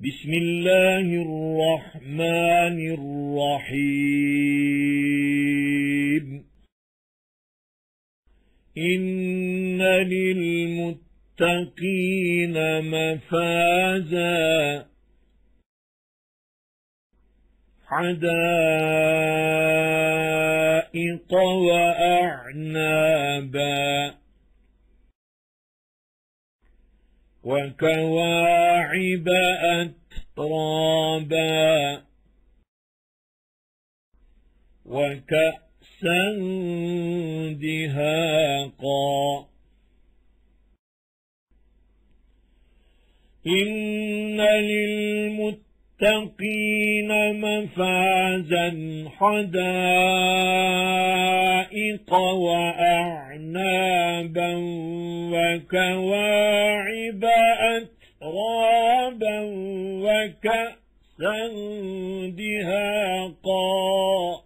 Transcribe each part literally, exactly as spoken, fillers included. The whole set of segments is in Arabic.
بسم الله الرحمن الرحيم إن للمتقين مفازا حدائق وأعنابا وكواعب أترابا وكأسا دهاقا إن للمتقين مفازا حدائق وأعنابا وكواعب أترابا وكأسا دهاقا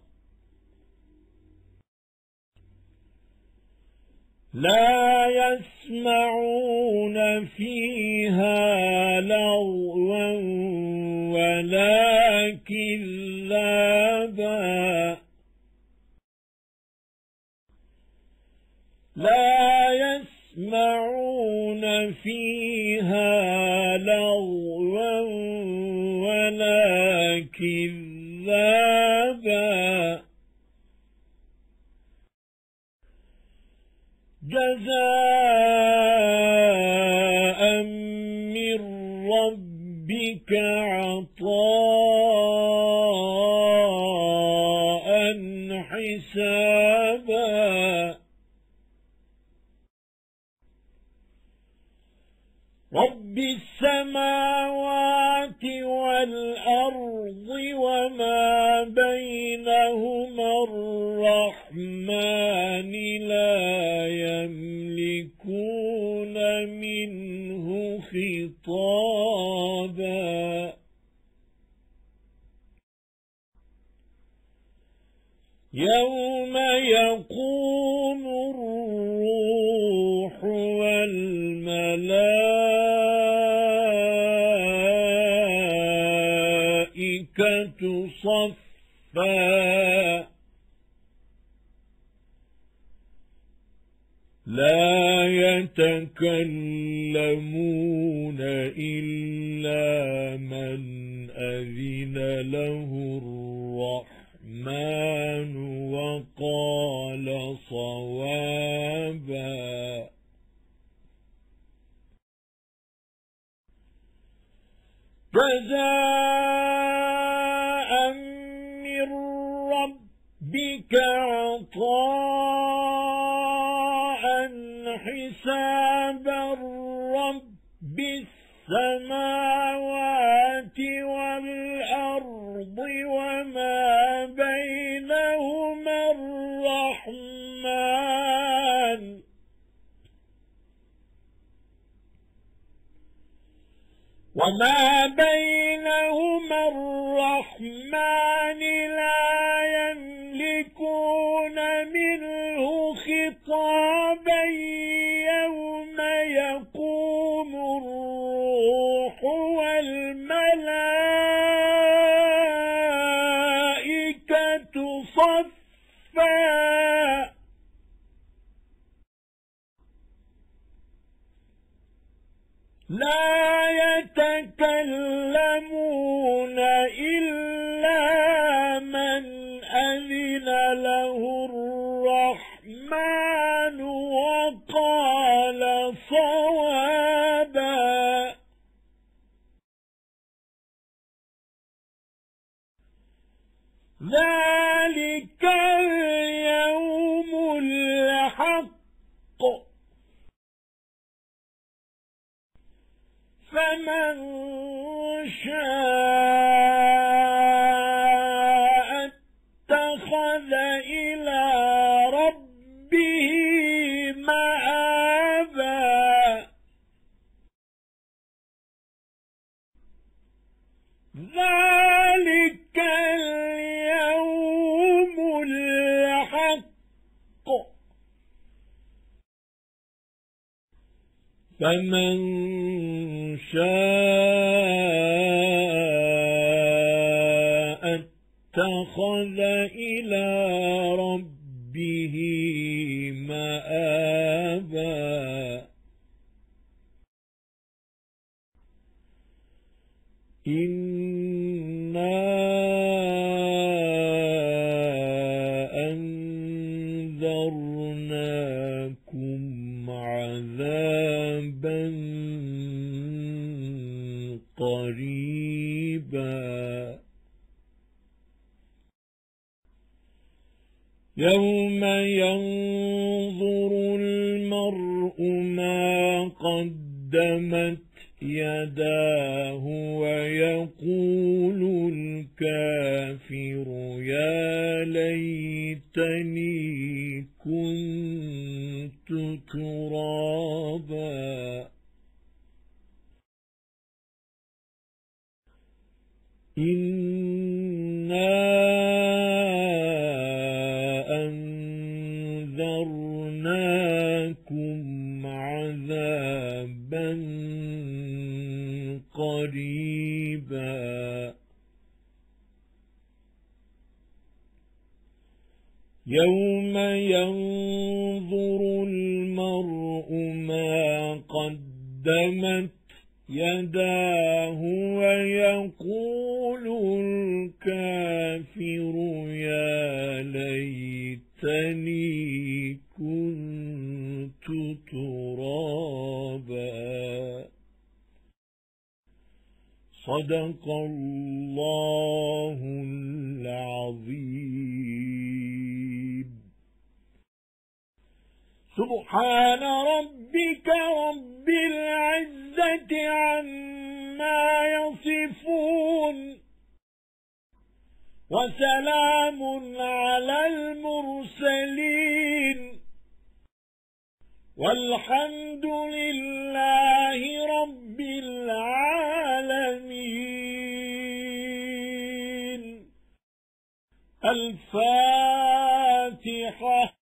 لا يسمعون فيها لغوا ولا كذابا لا يسمعون فيها لغوا ولا كذابا جزاء من ربك عطاء حسابا رب السماوات والأرض وما بينهما الرحمن لا يملكون منه خطابا يوم يقوم الروح والملائكة صفا لا يتكلمون إلا من أذن له الرحمن وقال صوابا جزاء من ربك عطاء حسابا رب السماوات والأرض وما بينهما الرحمن وما بينهما الرحمن لا يملكون منه خطابا يوم يقوم الروح والملائكة صفا لا يتكلمون إلا من أذن له الرحمن وقال صوابا ذلك اليوم الحق فمن شاء اتخذ إلى ربه مآبا ذلك اليوم الحق فمن شاء اتخذ إلى ربه مآبا إنا أنذرناكم عذابا قريبا يوم ينظر المرء ما قدمت يداه ويقول الكافر يا ليتني كنت ترابا إنا أنذرناكم عذابا قريبا يوم ينظر المرء ما قدمت يداه ويقول الكافر يا ليتني كنت ترابا صدق الله العظيم. سبحان ربك رب العزة عما يصفون وسلام على المرسلين والحمد لله رب العالمين. الفاتحة.